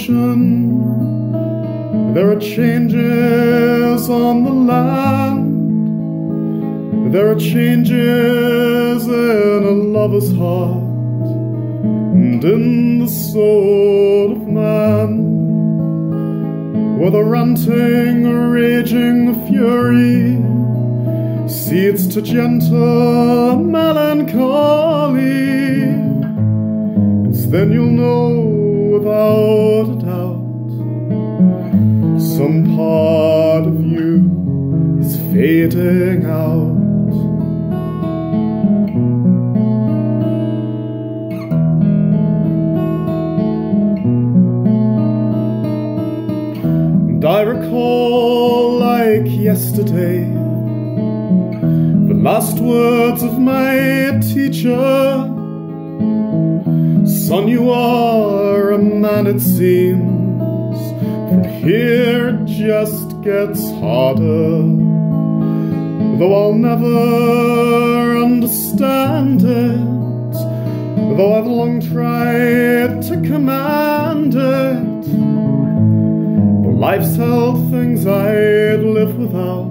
ocean, there are changes on the land. There are changes in a lover's heart and in the soul of man. Whether ranting or raging the fury seeds to gentle melancholy, it's then you'll know without a doubt some part of you is fading out. And I recall like yesterday the last words of my teacher. Son, you are a man, it seems. From here it just gets harder. Though I'll never understand it, though I've long tried to command it, but life's held things I'd live without.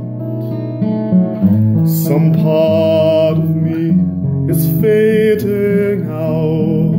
Some part of me is fading out.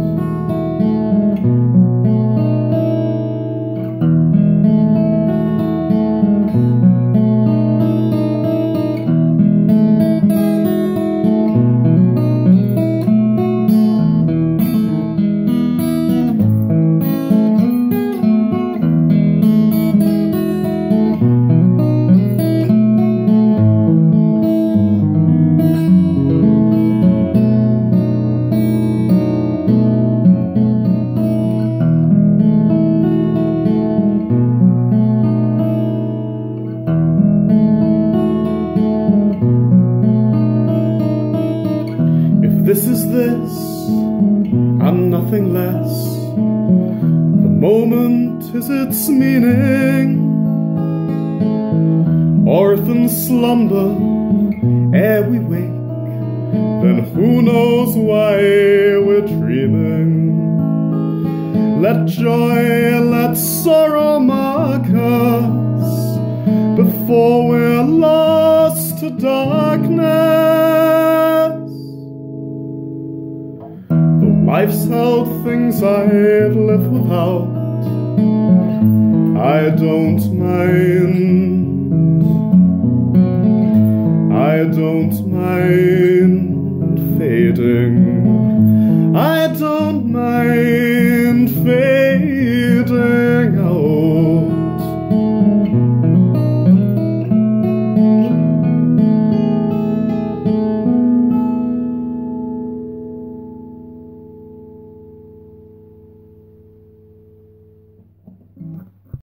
This is this, and nothing less. The moment is its meaning. Or if in slumber ere we wake, then who knows why we're dreaming. Let joy, let sorrow mark us before we're lost to darkness. Life's held things I'd live without. I don't mind. I don't mind fading. I